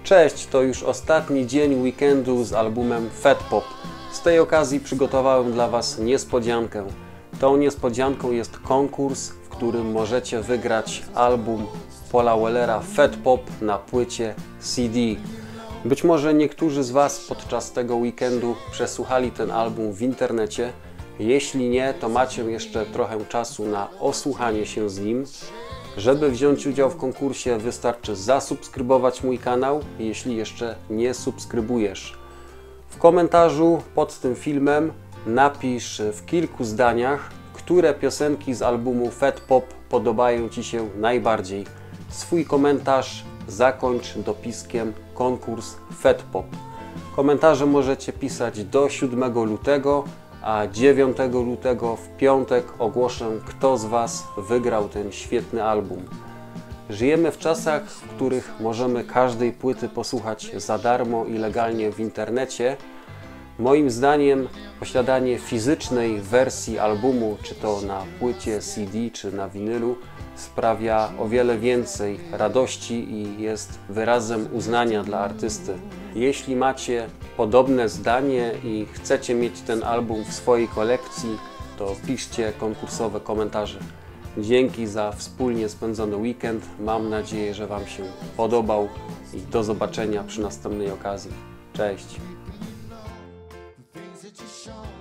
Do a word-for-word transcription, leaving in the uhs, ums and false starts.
Cześć, to już ostatni dzień weekendu z albumem Fat Pop. Z tej okazji przygotowałem dla Was niespodziankę. Tą niespodzianką jest konkurs, w którym możecie wygrać album Paula Wellera Fat Pop na płycie C D. Być może niektórzy z Was podczas tego weekendu przesłuchali ten album w internecie. Jeśli nie, to macie jeszcze trochę czasu na osłuchanie się z nim. Żeby wziąć udział w konkursie, wystarczy zasubskrybować mój kanał, jeśli jeszcze nie subskrybujesz. W komentarzu pod tym filmem napisz w kilku zdaniach, które piosenki z albumu Fat Pop podobają Ci się najbardziej. Swój komentarz zakończ dopiskiem konkurs Fat Pop. Komentarze możecie pisać do siódmego lutego, a dziewiątego lutego w piątek ogłoszę, kto z Was wygrał ten świetny album. Żyjemy w czasach, w których możemy każdej płyty posłuchać za darmo i legalnie w internecie. Moim zdaniem posiadanie fizycznej wersji albumu, czy to na płycie C D, czy na winylu, sprawia o wiele więcej radości i jest wyrazem uznania dla artysty. Jeśli macie podobne zdanie i chcecie mieć ten album w swojej kolekcji, to piszcie konkursowe komentarze. Dzięki za wspólnie spędzony weekend. Mam nadzieję, że Wam się podobał i do zobaczenia przy następnej okazji. Cześć!